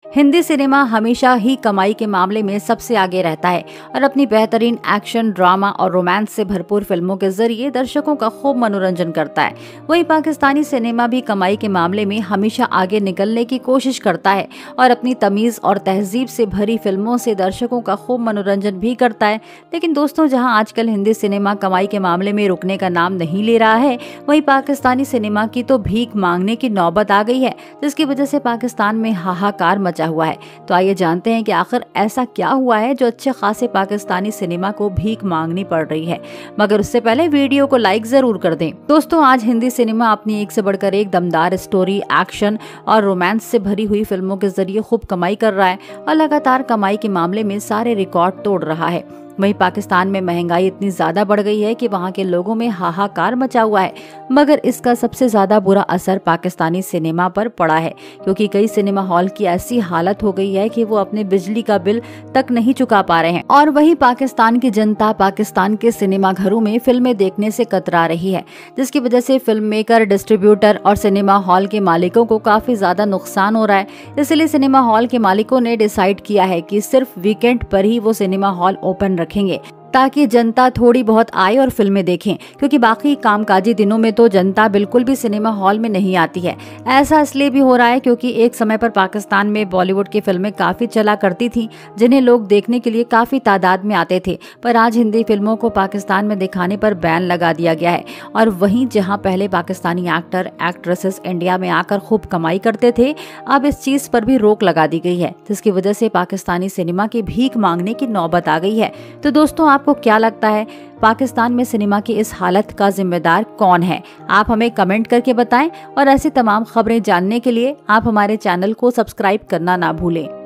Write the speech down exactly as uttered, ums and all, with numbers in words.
Hindi cinema हमेशा ही कमाई के मामले में सबसे आगे रहता है और अपनी बेहतरीन एक्शन, ड्रामा और रोमांस से भरपूर फिल्मों के जरिए दर्शकों का खूब मनोरंजन करता है। वहीं पाकिस्तानी सिनेमा भी कमाई के मामले में हमेशा आगे निकलने की कोशिश करता है और अपनी तमीज और तहजीब से भरी फिल्मों से दर्शकों का खूब मनोरंजन भी करता है। लेकिन दोस्तों, जहां आजकल हिंदी सिनेमा कमाई के मामले में रुकने का नाम नहीं ले रहा है, वहीं पाकिस्तानी सिनेमा की तो भीख मांगने की नौबत आ गई है, जिसकी वजह से पाकिस्तान में हाहाकार मचा हुआ है। तो आइए जानते हैं कि आखिर ऐसा क्या हुआ है जो अच्छे खासे पाकिस्तानी सिनेमा को भीख मांगनी पड़ रही है। मगर उससे पहले वीडियो को लाइक जरूर कर दें। दोस्तों, आज हिंदी सिनेमा अपनी एक से बढ़कर एक दमदार स्टोरी, एक्शन और रोमांस से भरी हुई फिल्मों के जरिए खूब कमाई कर रहा है और लगातार कमाई के मामले में सारे रिकॉर्ड तोड़ रहा है। वहीं पाकिस्तान में महंगाई इतनी ज्यादा बढ़ गई है कि वहां के लोगों में हाहाकार मचा हुआ है। मगर इसका सबसे ज्यादा बुरा असर पाकिस्तानी सिनेमा पर पड़ा है, क्योंकि कई सिनेमा हॉल की ऐसी हालत हो गई है कि वो अपने बिजली का बिल तक नहीं चुका पा रहे हैं। और वहीं पाकिस्तान की जनता पाकिस्तान के सिनेमा घरों में फिल्में देखने से कतरा रही है, जिसकी वजह से फिल्म मेकर, डिस्ट्रीब्यूटर और सिनेमा हॉल के मालिकों को काफी ज्यादा नुकसान हो रहा है। इसलिए सिनेमा हॉल के मालिकों ने डिसाइड किया है कि सिर्फ वीकेंड पर ही वो सिनेमा हॉल ओपन रखेंगे, ताकि जनता थोड़ी बहुत आए और फिल्में देखें, क्योंकि बाकी कामकाजी दिनों में तो जनता बिल्कुल भी सिनेमा हॉल में नहीं आती है। ऐसा इसलिए भी हो रहा है क्योंकि एक समय पर पाकिस्तान में बॉलीवुड की फिल्में काफी चला करती थीं, जिन्हें लोग देखने के लिए काफी तादाद में आते थे। पर आज हिंदी फिल्मों को पाकिस्तान में दिखाने पर बैन लगा दिया गया है। और वहीं जहां पहले पाकिस्तानी एक्टर, एक्ट्रेसेस इंडिया में आकर खूब कमाई करते थे, अब इस चीज पर भी रोक लगा दी गई है, जिसकी वजह से पाकिस्तानी सिनेमा की भीख मांगने की नौबत आ गई है। तो दोस्तों, आपको क्या लगता है, पाकिस्तान में सिनेमा की इस हालत का जिम्मेदार कौन है? आप हमें कमेंट करके बताएं और ऐसी तमाम खबरें जानने के लिए आप हमारे चैनल को सब्सक्राइब करना ना भूलें।